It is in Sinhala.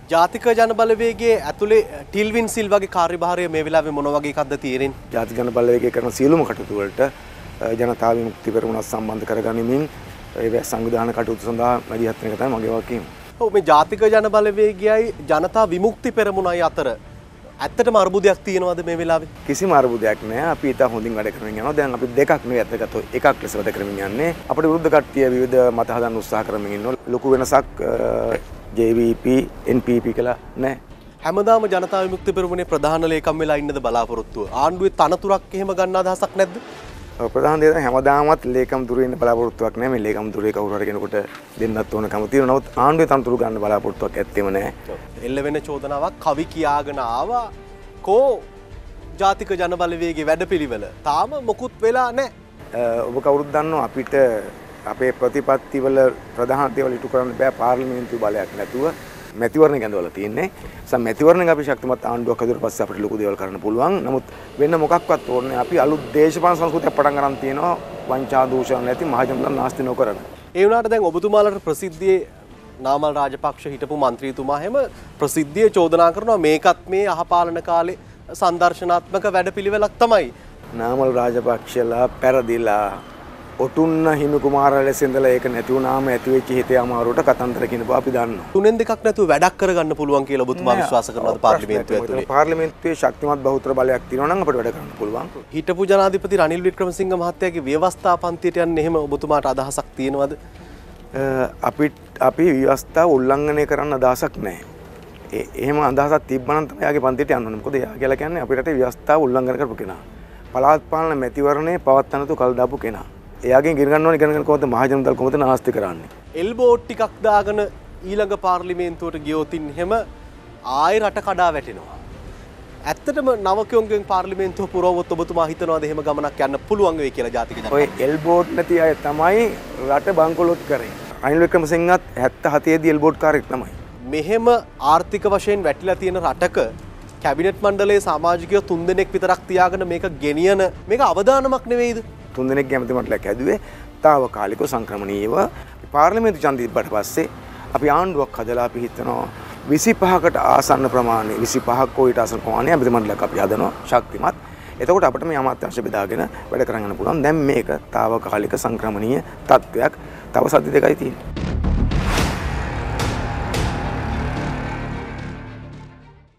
ජාතික ජන බලවේගයේ ඇතුලේ ටිල්වින් සිල් වගේ කාර්යභාරය මේ වෙලාවේ මොන වගේ එකක්ද තියෙන්නේ? ජාතික ජන බලවේගය කරන සියලුම කටයුතු වලට ජනතා විමුක්ති පෙරමුණත් සම්බන්ධ කරගනිමින් ඒ සංවිධාන කටයුතු සඳහා මැදිහත් වෙන එක තමයි මගේ වගකීම. ඔව් මේ ජාතික ජන බලවේගයයි ජනතා විමුක්ති පෙරමුණයි අතර ඇත්තටම අර්බුදයක් තියෙනවද මේ වෙලාවේ? කිසිම අර්බුදයක් නැහැ. අපි ඉතා හොඳින් වැඩ කරමින් යනවා. දැන් අපි දෙකක් නෙවෙයි අතගතෝ එකක් ලෙස වැඩ කරමින් යන්නේ. අපිට විරුද්ධ කට්ටිය විවිධ මත හදන්න උත්සාහ කරමින් ඉන්නවා. ලොකු වෙනසක් JVP NPP කියලා නැහැ. හැමදාම ජනතා විමුක්ති පෙරමුණේ ප්‍රධාන ලේකම් වෙලා ඉන්නද බලාපොරොත්තුව? ආණ්ඩුවේ තනතුරක් එහෙම ගන්න අදහසක් නැද්ද? ප්‍රධාන දේ තමයි හැමදාමත් ලේකම් දුරේ ඉන්න බලාපොරොත්තුවක් නැහැ. මේ ලේකම් දුරේ කවුරු හරි කෙනෙකුට දෙන්නත් ඕනකම තියෙනවා. නමුත් ආණ්ඩුවේ තනතුරු ගන්න බලාපොරොත්තුවක් ඇත්තෙම නැහැ. එල්ල වෙන චෝදනාවක් කවි කියාගෙන ආවා. කෝ ජාතික ජන බලවේගයේ වැඩපිළිවෙල තාම මොකුත් වෙලා නැහැ. ඔබ කවුරුත් දන්නවා අපිට අපේ ප්‍රතිපත්තිවල ප්‍රධාන දේවල් ඉටු කරන්න බෑ පාර්ලිමේන්තු බලයක් නැතුව මැතිවරණ ගැඳවලා තියෙන්නේ. මැතිවරණයක අපි ශක්තිමත් ආණ්ඩුවක් හදුවට පස්සේ අපිට ලොකු දේවල් කරන්න පුළුවන්. නමුත් වෙන මොකක්වත් ඕනේ අපි අලුත් දේශපාලන සංස්කෘතියක් පටන් ගන්න තියෙනවා වංචා දූෂණ නැති මහජනතාව නාස්ති නොකරන. ඒ වුණාට දැන් ඔබතුමාලට ප්‍රසිද්ධියේ නාමල් රාජපක්ෂ හිටපු മന്ത്രിතුමා හැම ප්‍රසිද්ධියේ චෝදනා කරනවා මේකත් මේ අහපාලන කාලේ සංදර්ශනාත්මක වැඩපිළිවෙලක් තමයි. නාමල් රාජපක්ෂලා පෙරදිලා ඔටුන්න හිමි කුමාරයා ලෙස ඉඳලා ඒක නැති වුණාම ඇති වෙච්ච හිතේ අමාරුවට කතන්දර කියන බව අපි දන්නවා. තුනෙන් දෙකක් නැතුව වැඩක් කරගන්න පුළුවන් කියලා ඔබතුමා විශ්වාස කරනවාද පාර්ලිමේන්තුව ඇතුලේ? පාර්ලිමේන්තුවේ ශක්තිමත් බහුතර බලයක් තියෙනවා නම් අපිට වැඩ කරන්න පුළුවන්. හිටපු ජනාධිපති රනිල් වික්‍රමසිංහ මහත්තයාගේ ව්‍යවස්ථා පන්තියට යන්න එහෙම ඔබතුමාට අදහසක් තියෙනවද? අපි ව්‍යවස්ථාව උල්ලංඝනය කරන්න අදහසක් නැහැ. එහෙම අදහසක් තිබ්බනම් තමයි යාගේ පන්තියට යන්න ඕනේ. මොකද යා කියලා කියන්නේ අපේ රටේ ව්‍යවස්ථාව උල්ලංඝනය කරපු කෙනා. පළාත් පාලන මැතිවරණේ පවත්වන්නතු කල් දාපු කෙනා. එයාගෙන් ඉගෙන ගන්න ඕනේ ඉගෙන ගන්න කොහොමද මහජනතාව කොහොමද නාස්ති කරන්නේ. එල්බෝට් ටිකක් දාගෙන ඊළඟ පාර්ලිමේන්තුවට ගියොතින් එහෙම ආයෙ රට කඩා වැටෙනවා. ඇත්තටම නවකයන්ගෙන් පාර්ලිමේන්තුව පුරවුවොත් ඔබතුමා හිතනවාද එහෙම ගමනක් යන්න පුළුවන් වෙයි කියලා ජාතික ජනතාව? ඔය එල්බෝට් නැති අය තමයි රට බංකොලොත් කරේ. රනිල් වික්‍රමසිංහත් 77 දී එල්බෝට් කාරෙක් තමයි. මෙහෙම ආර්ථික වශයෙන් වැටිලා තියෙන රටක කැබිනට් මණ්ඩලයේ සමාජිකයෝ 3 දෙනෙක් විතරක් තියාගෙන මේක ගෙනියන මේක අවදානමක් නෙවෙයිද? 3 දෙනෙක් කැමති මණ්ඩලයක් හැදුවේ తాවකාලිකව සංක්‍රමණීයව පාර්ලිමේන්තු ඡන්දය තිබ්බට පස්සේ අපි ආණ්ඩුවක් හදලා අපි හිතනවා 25කට ආසන්න ප්‍රමාණය 25ක් ඊට ආසන්න ප්‍රමාණය අපේ මණ්ඩලයක් අපි හදනවා ශක්තිමත්. එතකොට අපිට මේ අමාත්‍යාංශ බෙදාගෙන වැඩ කරගෙන යන්න පුළුවන්. දැන් මේක తాවකාලික සංක්‍රමණීය තත්ත්වයක්. තව සති දෙකයි තියෙන්නේ.